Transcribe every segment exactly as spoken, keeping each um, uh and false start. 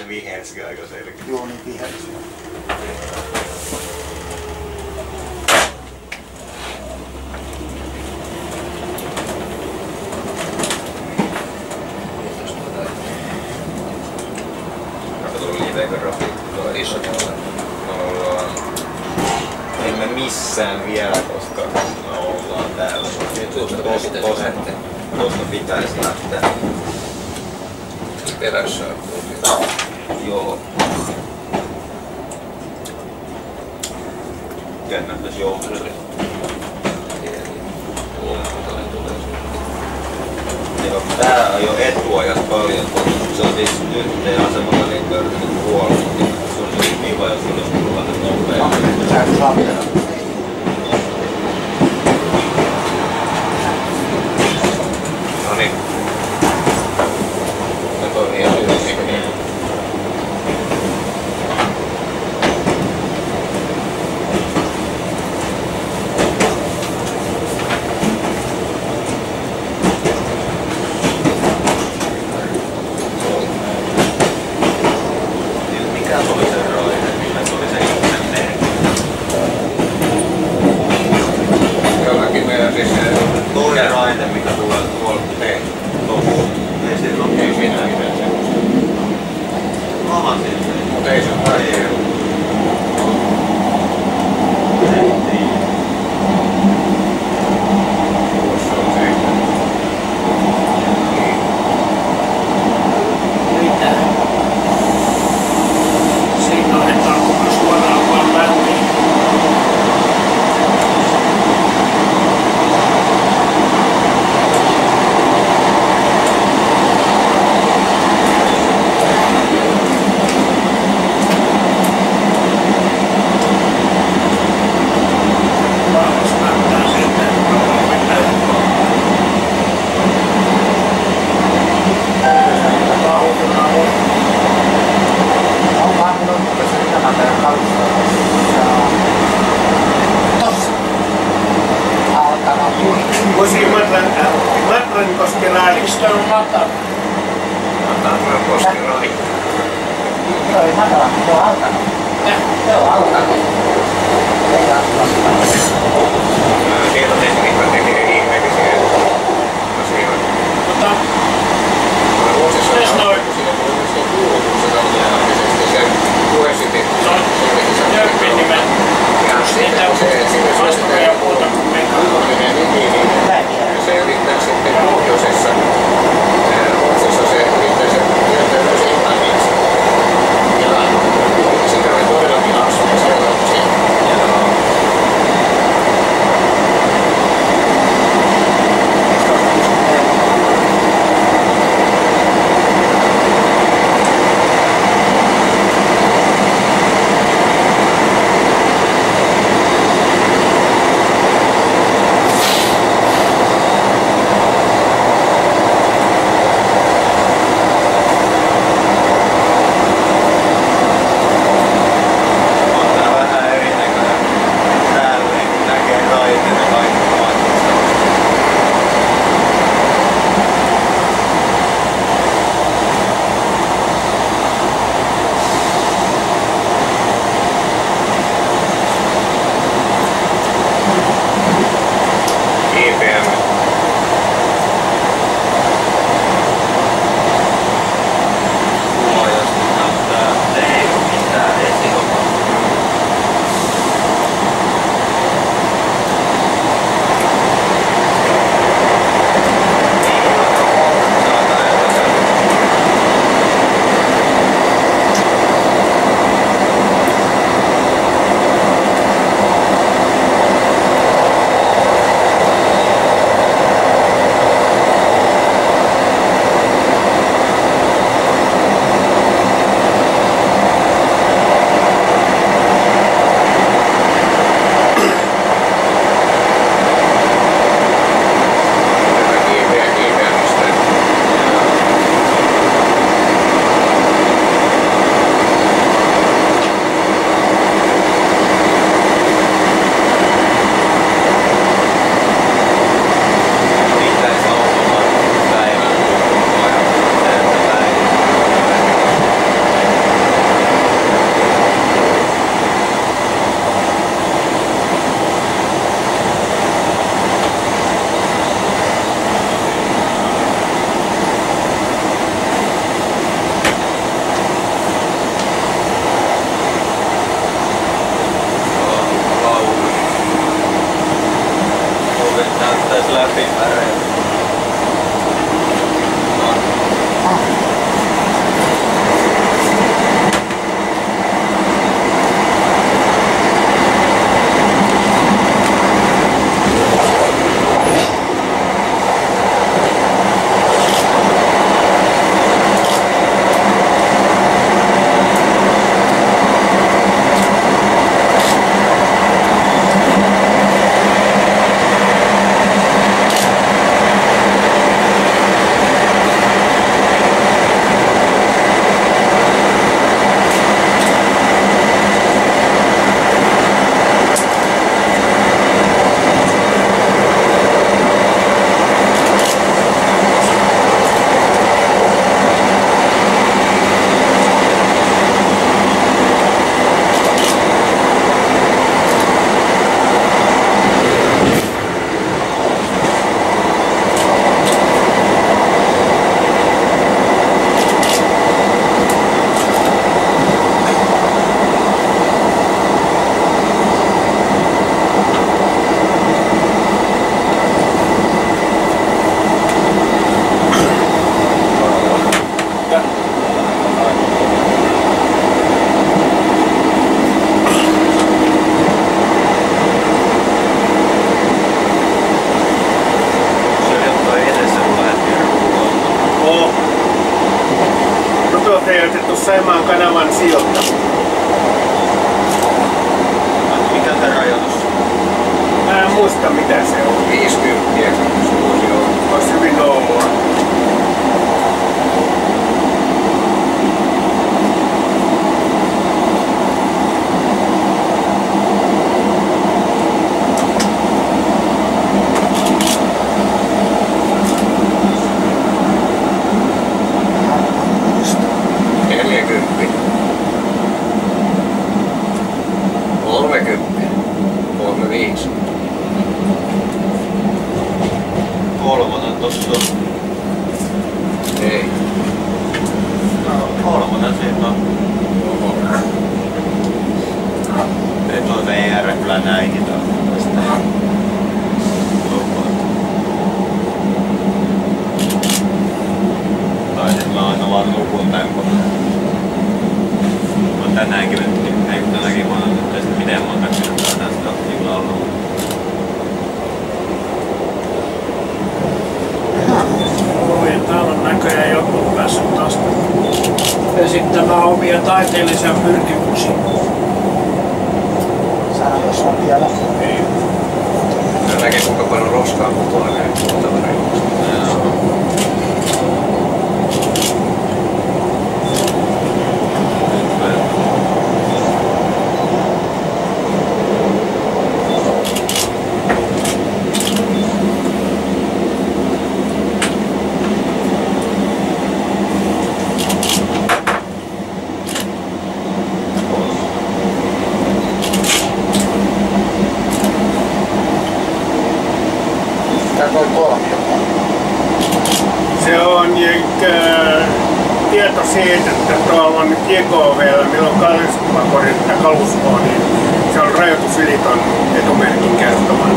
vihersikin aika selkeä. Joo, niin vihersi. Emme missään vielä, koska me ollaan täällä. Tuosta pitäisi lähteä. Perässä on. Joo. Jännättäis jouturi. Joo, tää on jo etuajassa paljon, kun se on siis yhteen asemalla niin pörsynyt puolella. Se on siis kiva, jos olisi turvallinen nopeasti. Sä et saa vielä. Noniin. Se toimii ihan hyvin, eikö niin? Mikä tuli se roine? Mikä tuli se ihminen merkki? Jollakin meidän siis se... Toinen raide, mikä tulee tuolta tehty. Tuossa. Ei siinä ole Ei siinä mitään se. Aha, siinä. Mutta ei se ole kaikkea. Tuossa on se. Mitä? Siinä on, että onko suoraan vaan väliin. Mistä on matala? Antaa koskiroi. Se oli matala, se on alkanut. Se on alkanut. Ei alkanut. Siellä on esimerkiksi tekee ihmeellisiä asioita. Mutta... Vuosissa Mitäs noin? kun siinä tuli myös kuulutukset automaattisesti, se puhe sitten... Se on Jörpin nimen. Ja sitten se vastaavia puolta kuin kuulutuksen nimi, niin se yrittää sitten pohjoisessa. Ruotsissa se yrittää se yrittää myös englanniksi. Ja siinä oli todellakin asua sellaisia. nopeutettu Saimaan kanavan silta. Mikä tämä rajoitus? Mä en muista mitä se on. viisikymmentä suusi on. Olisi hyvin outoa. Kolmonen tossa on. Ei. No, kolmonen siitä on. Ei toi V R kyllä näihin tästä. Tai sit mä aina vaan nukun tän kun mä oon tänäänkin nyt, ei kun tänäkin vuonna nyt tästä miten mä oon katsinut tästä niin ollut. Oi, täällä on näköjään joku päässyt taas esittämään omia taiteellisia pyrkimyksiä. Sano, jos on vielä. Ei. Mä näkee kuinka paljon roskaa putoaa näin tuolta reilusta. Se on äh, tieto siitä, että tuolla on J K V:llä, milloin kaluspakorit ja kalusto on, niin se on rajoitus yli ton etumerkin kertomaan.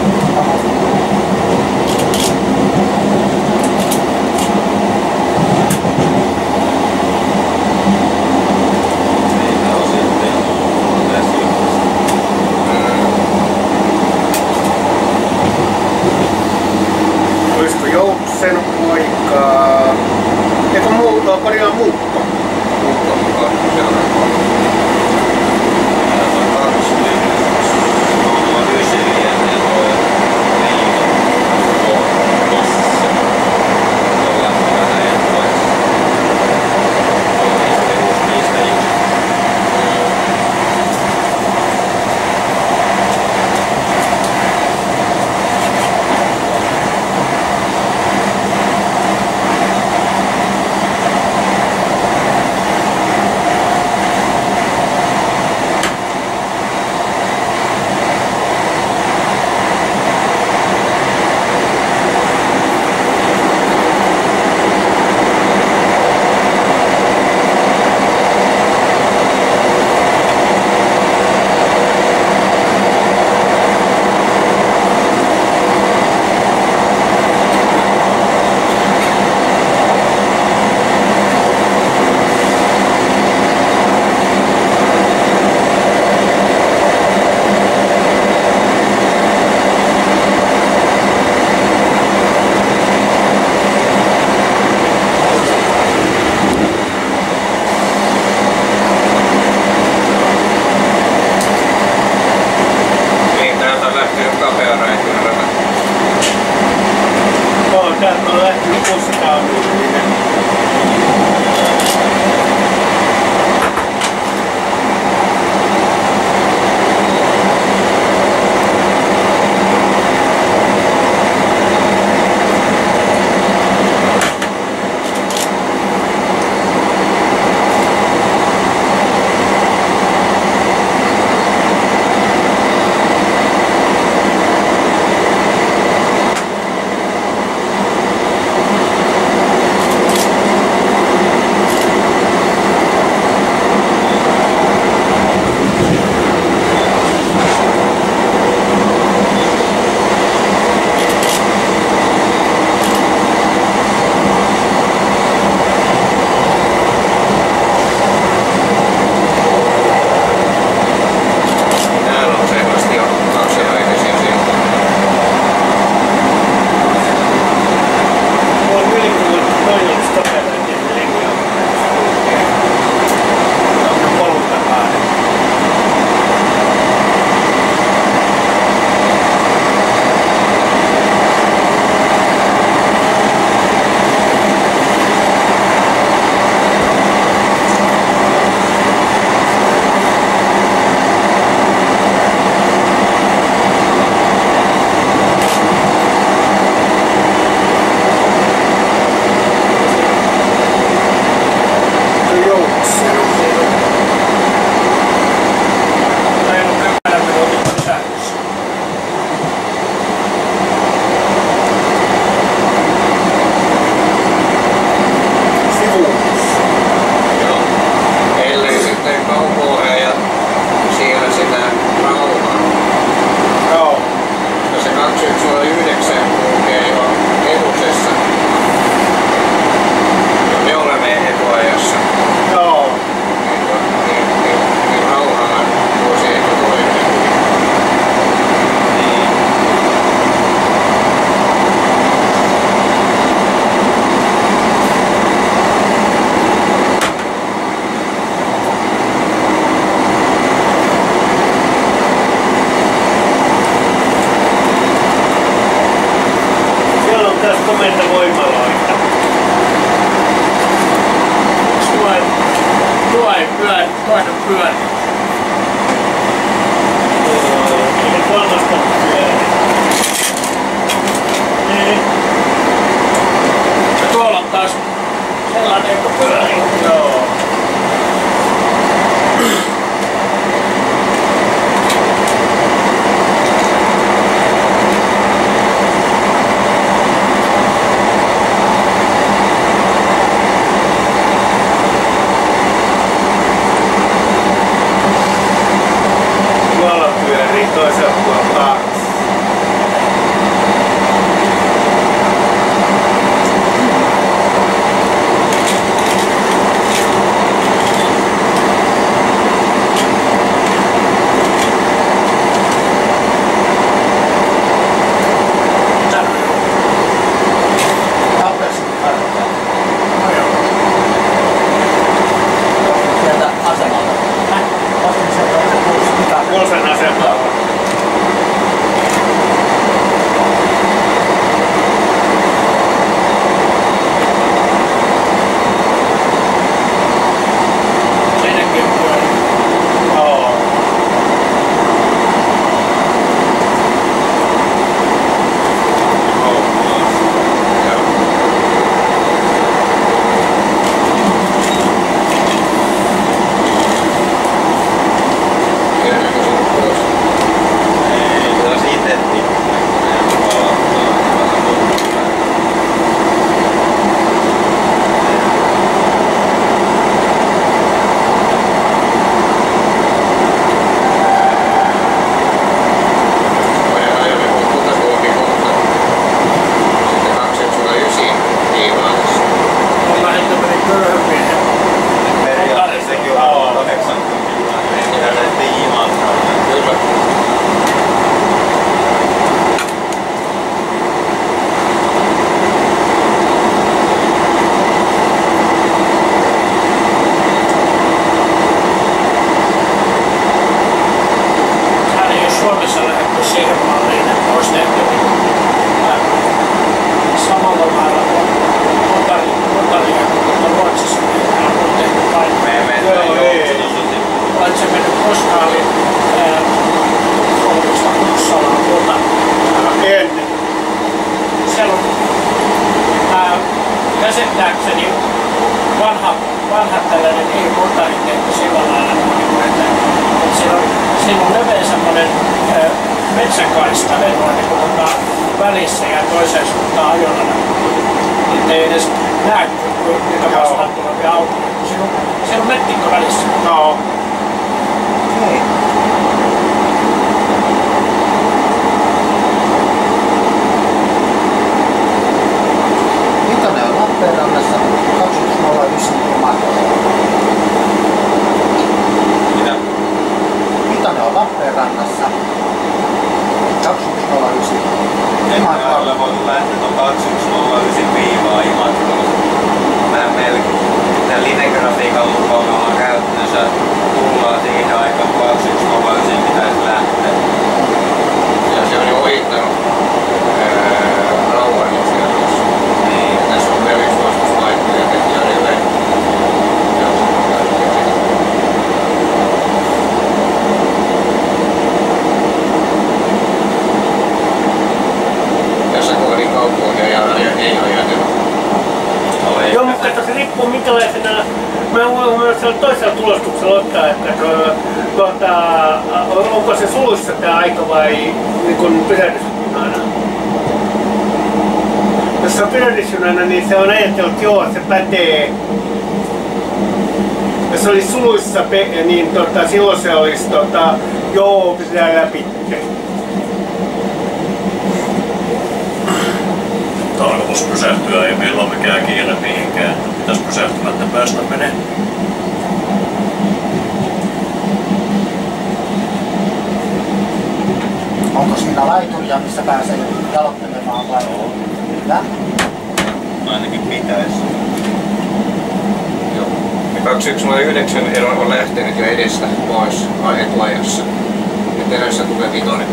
Olisiko Joutsen poikaa? Eikö muuta, paria muukko? Muukko mukaan. Noin, pyöri, toinen pyöri. Eli kolmasta pyöri. Niin. Ja tuolla on taas sellainen, kun pyörii. Joo. Toisella puolella kaksi. Sieltä asemalta. Häh? Ostin sieltä Pulsen asemalta. Käsittääkseni vanha, vanha tällainen ei-motaritehty sillä lailla, että, että siinä, on, siinä on leveä semmoinen metsäkaista niin välissä ja toiseen suuntaan ajolana. Että ei edes näe niitä vastaan tulevia autoja. Siinä on, siinä on mettikko välissä. No. Hei. Mitä on Lappeenrannassa kaksituhatta nolla yhdeksän matkalla? Mitä? Mitä ne on Lappeenrannassa kaksituhatta nolla yhdeksän En matkalla? ole voinut lähteä tuon kaksituhatta nolla yhdeksän viivaa Imatralla. Mä melkein tämän linegrafiikan mukaan me ollaan käytännössä tullaan siihen aikaan kaksituhatta nolla yhdeksän pitäisi lähteä. Ja se on jo ohittanut Rauhan itseasiassa. Niin. Tässä on perusvastuslaitteja ja teki edelleen. Tässä kohdin kaupunkia ja ei ajatella. Joo, mutta se riippuu minkälaisena. Mä voin myös toisella tulostuksella ottaa, että tuota, onko se suluissa tämä aika vai niin pysähdysjunana. Jos se on pysähdysjunana, niin se on ajatellut, että joo, se pätee. Jos se olisi suluissa, niin tota, silloin se olisi tota, joo, pitää läpi. Tarkoitus pysähtyä, ei meillä ole mikään kiire mihinkään. Pitäis pysähtymättä päästä menee. Onko siinä laituria, missä pääsee jaloittelemaan vai? Kyllä. Ainakin pitäisi. Joo. kaksituhatta nolla yhdeksän ero on lähtenyt jo edestä pois etuajassa. Nyt edessä tulee vitonen.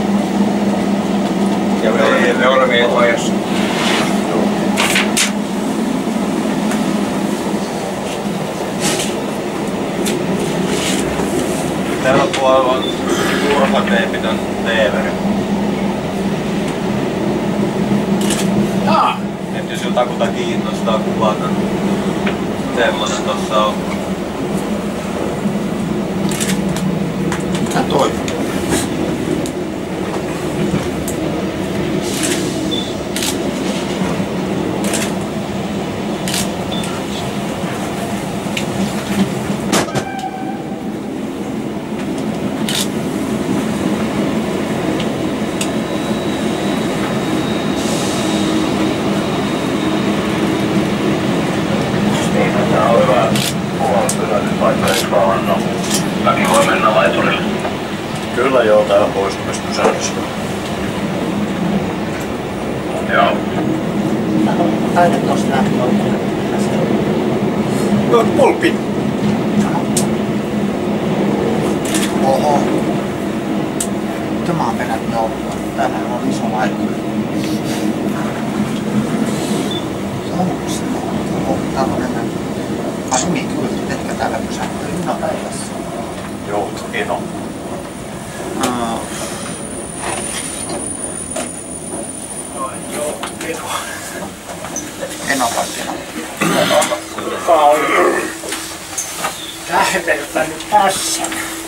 Ja me olemme, me olemme etuajassa. Tällä puolella on turvateipitön teeveri. Jaa. Et jos jotakuta kiinnostaa kuvata, semmonen tossa on. Mikä toi? Kyllä joo, täällä poistumispysähdys. Joo. Taidet tosta nähdä oikein. No, pulppi. Oho. Tämä on peräti ollut. Täällä on iso laitturi. Onko se? Oho, tällainen. Ai niin, kyllä. Ehkä täällä pysähtyy junapäivässä. Joo, Eno. Uh. Enopartina. Tähdeltä nyt tässä.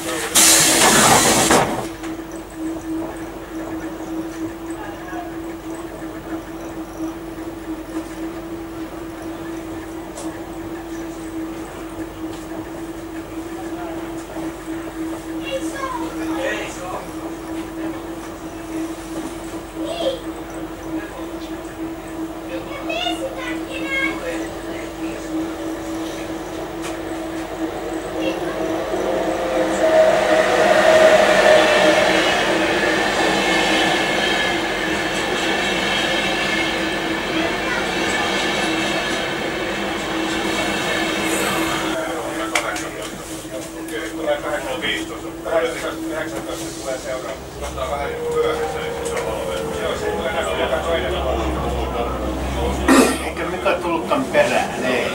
Eikä mikä tullutkaan perään, ei.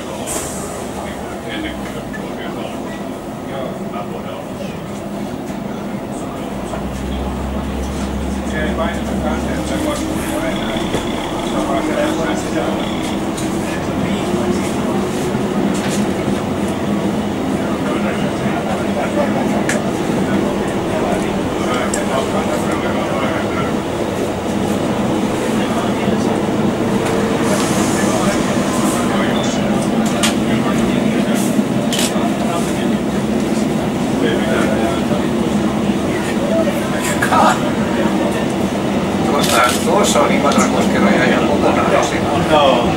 Tuossa, tuossa on Imatrakosken raja ihan kokonaan esi. No.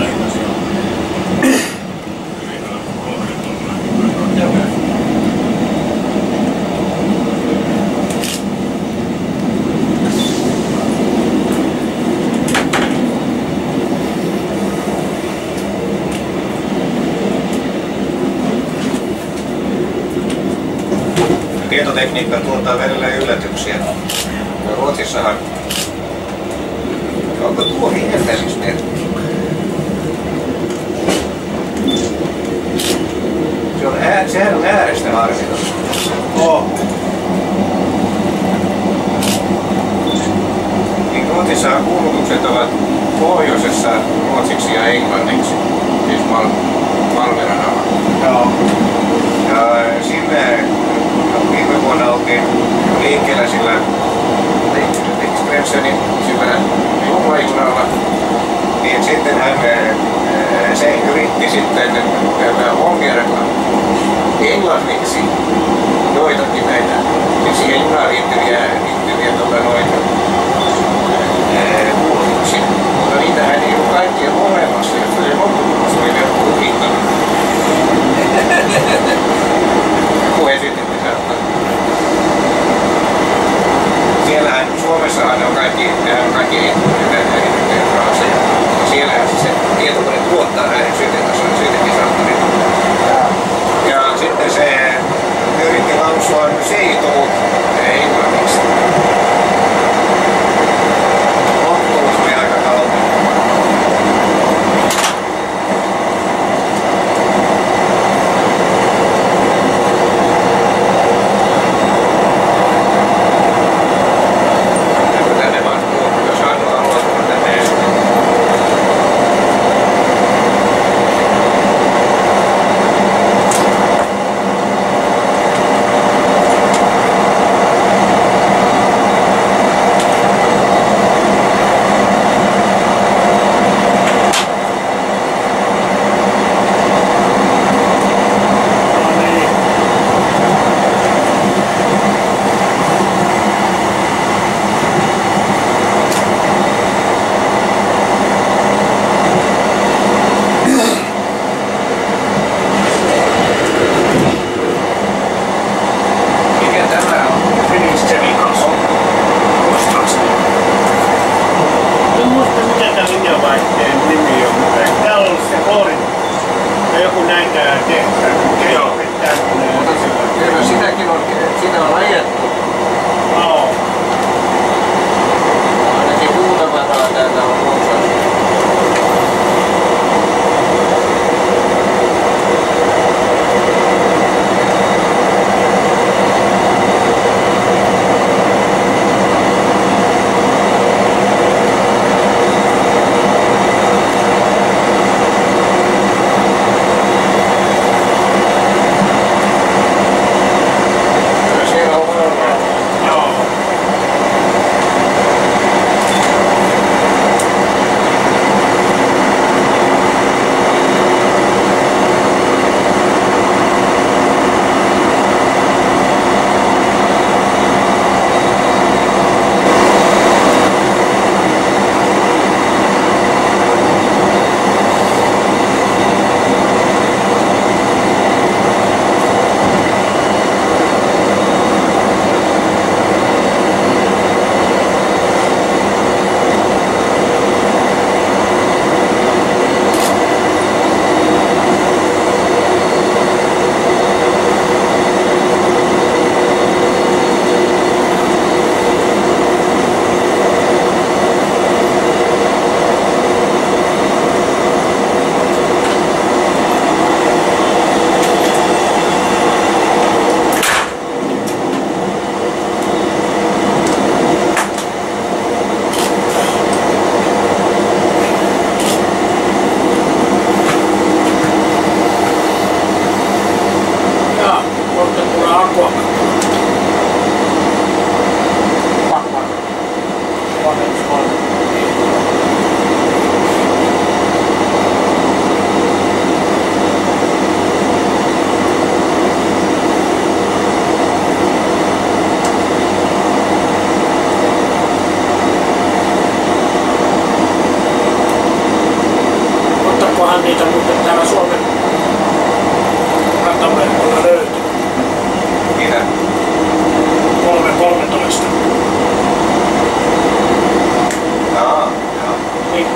Tietotekniikka tuottaa välillä yllätyksiä. Ja Ruotsissahan onko tuo vihertämismerkki? Se on ää, sehän on äärestä harvinaista. Oh. Niin Ruotsissahan kuulutukset ovat pohjoisessa ruotsiksi ja englanniksi, siis Mal Malmeran alalla. Joo. Ja sinne viime vuonna oltiin liikkeellä sillä Expressionin sillä juhlajunalla, niin sitten hän se yritti sitten ongerella englanniksi joitakin näitä siihen junaan liittyviä, liittyviä tota, noita kuulutuksia. Mutta niitähän ei ole kaikkia olemassa, ja se lopputulos oli vielä kukittava. Joku esitti sieltä. Siellähän Suomessahan on kaikki, on kaikki ehdotukset fraaseja. Siellähän se tietokone tuottaa näiden syntetisaattorin. Ja sitten se yritti lausua seituu englanniksi. pitää tehdä. Joo. Pitää kyllä sitäkin on, sitä on ajettu. No. Ainakin muutama rahaa täältä on runsas. Niitä muuten täällä Suomen rataverkolla löytyy. Mitä? kolme kolmetoista. Jaa, joo. Niin.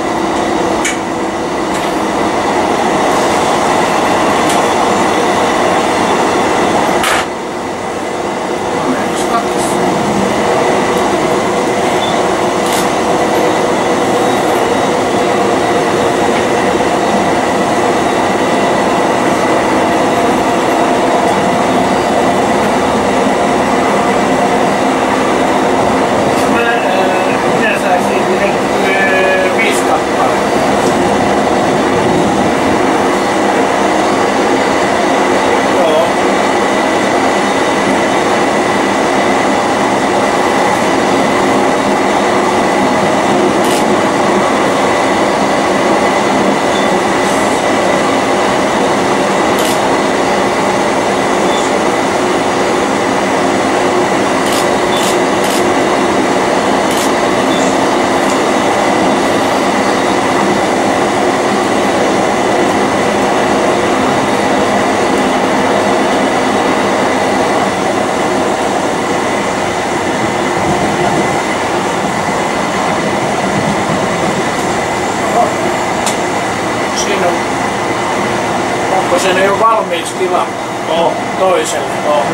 Onko se jo valmiiksi tila Oh. toiselle? Oh.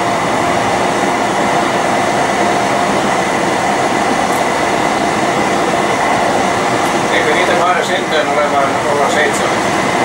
Eikö niitä mahda sentään olemaan olla seitsemän?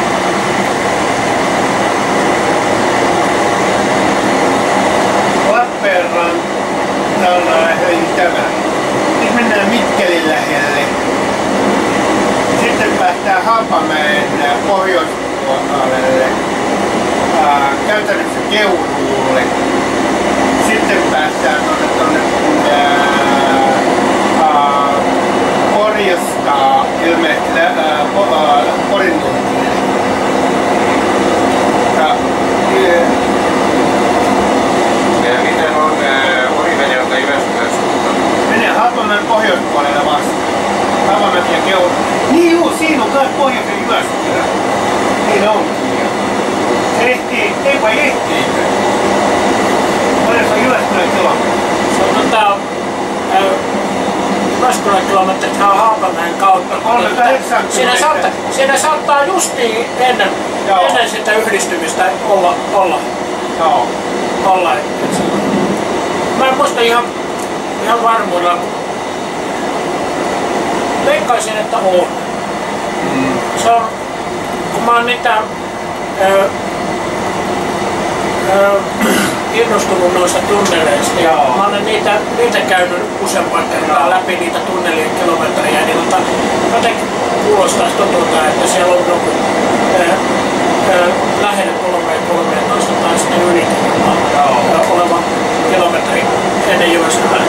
Lappeenrantalla eli tämä. Nyt mennään Mikkelin lähelle. Sitten päästään Haapamäen pohjoispuolelle. Ää, käytännössä Keuruulle. Sitten päästään tuonne tuonne Porjasta ilmeisesti ää, po, ää, Porinnuntille. Ja, Ja miten on Orivedeltä Jyväskylän suuntaan? menee Haapamäen pohjoispuolelle vasta. Haapamäki ja Keuruu. Niin juu, siinä on myös pohjoisen Jyväskylä. Siinä onkin. Se ehtii, ei vai ehtiikö? Paljon se on Jyväskylän kilometri? Se on tota, Jyväskylän kilometrit on Haapamäen kautta. kolmekymmentäyhdeksän Siinä saattaa, siinä saattaa justiin ennen Joo. Ennen sitä yhdistymistä olla. olla. Joo. olla. Mä en muista ihan, ihan varmuudella. Veikkaisin, että on. Mm. Se on, kun mä oon niitä ö, ö, innostunut noista tunneleista ja mä olen niitä, niitä käynyt useampaan kertaan läpi niitä tunnelien kilometriä, niin tota, jotenkin kuulostaisi totulta, että siellä on joku ö, ö, lähellä kolmeen kolmeentoista tai sitten ylikin oleva kilometri ennen Jyväskylää.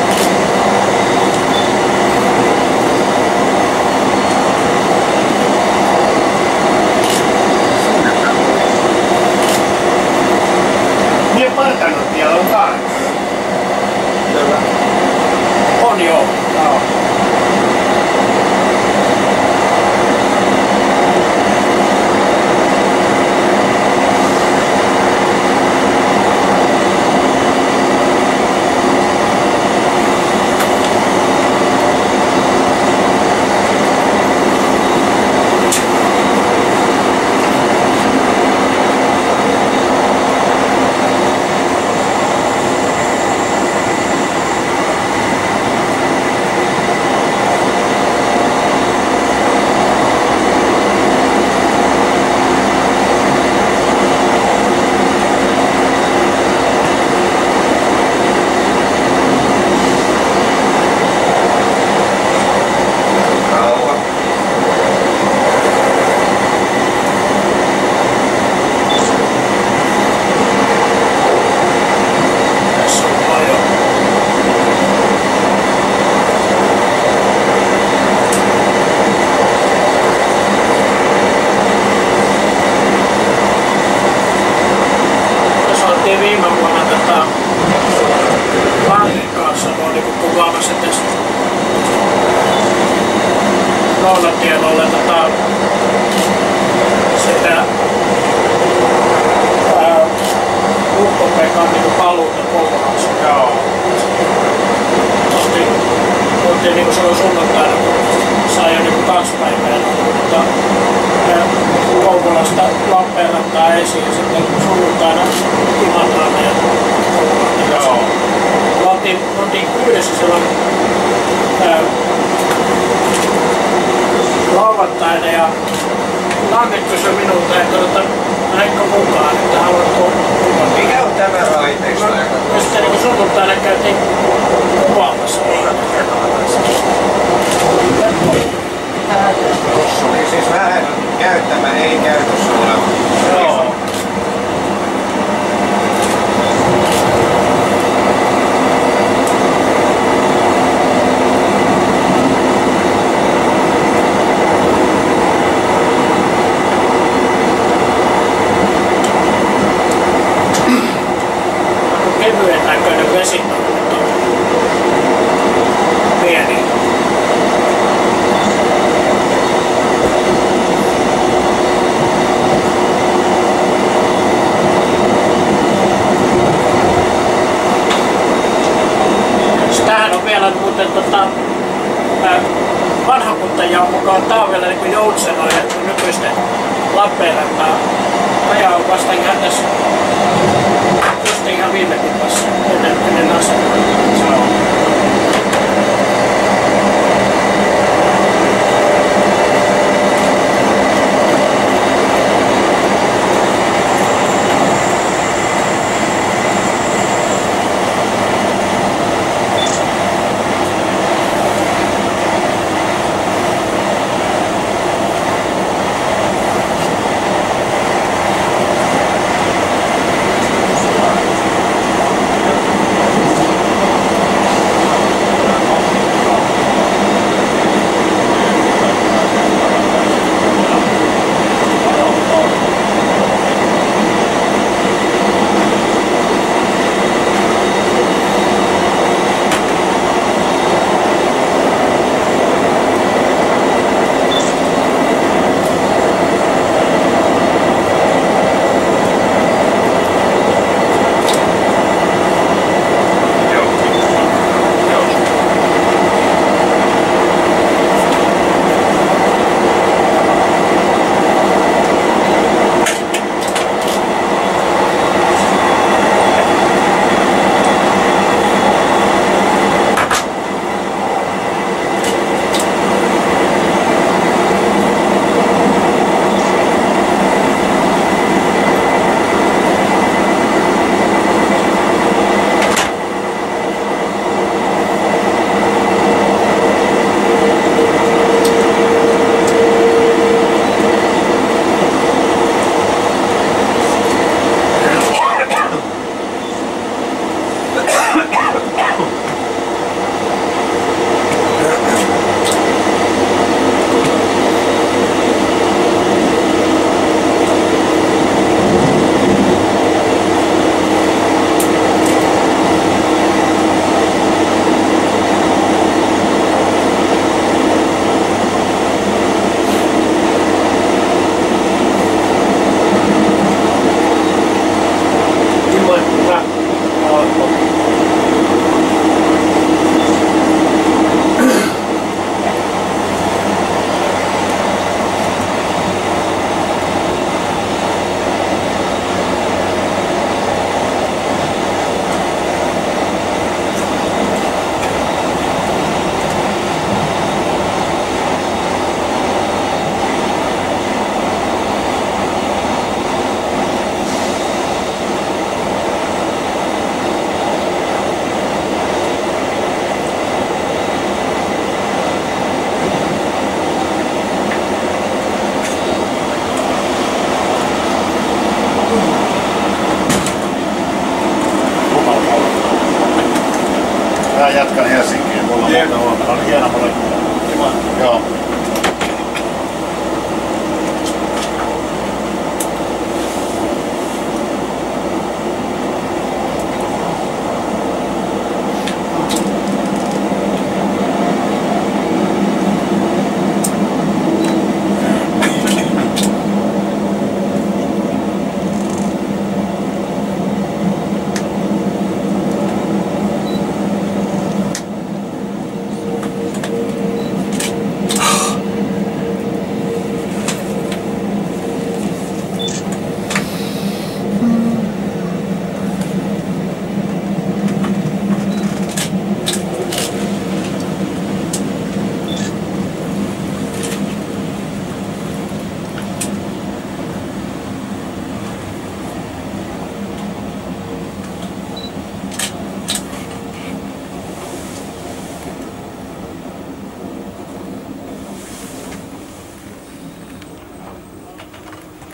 Niin Partanottialla on taas. Kyllä. On joo. Joo.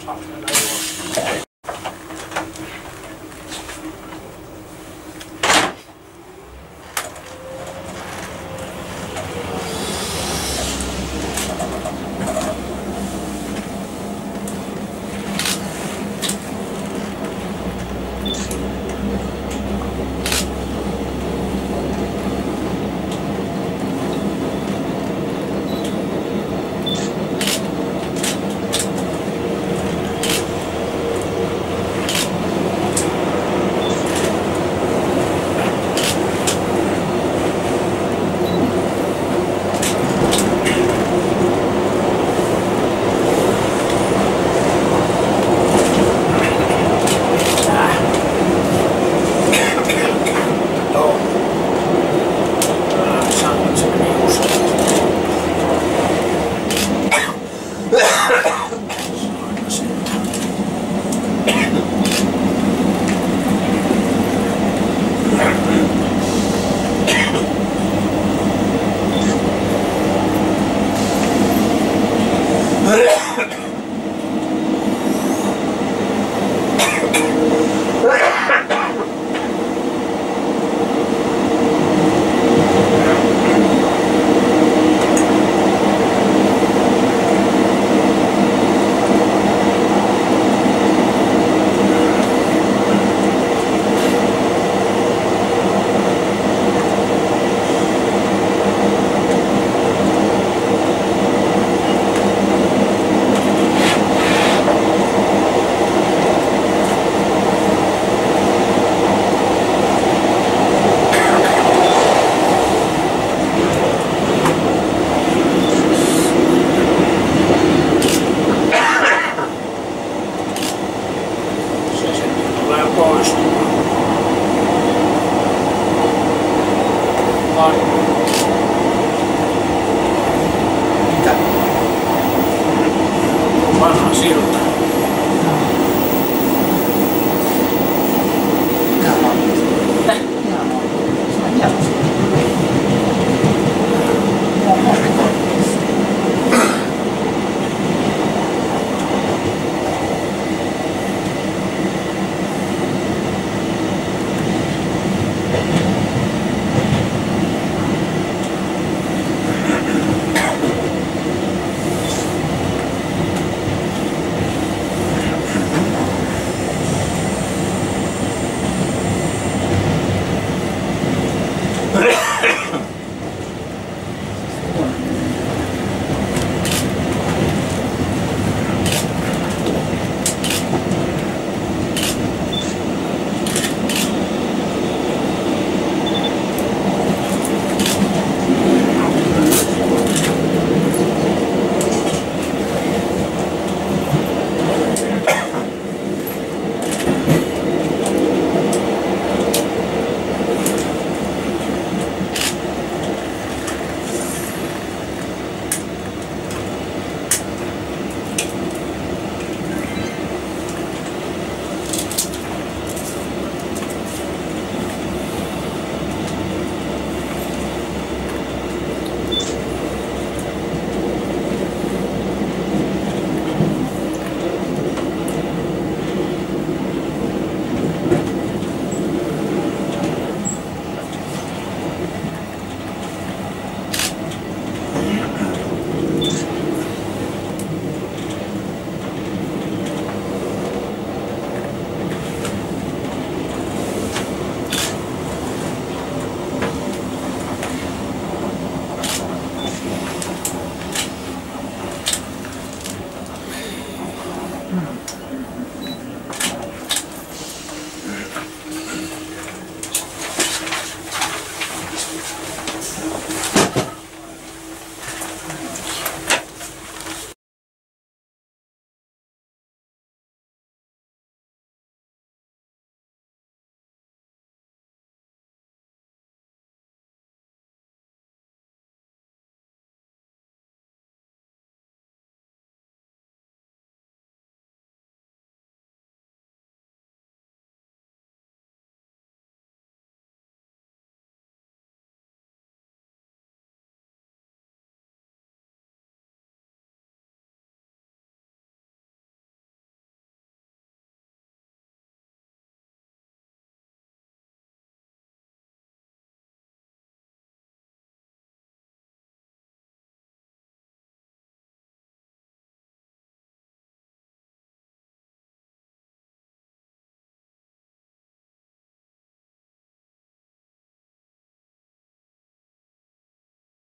hapnella ulos. Vanha silta. Mm.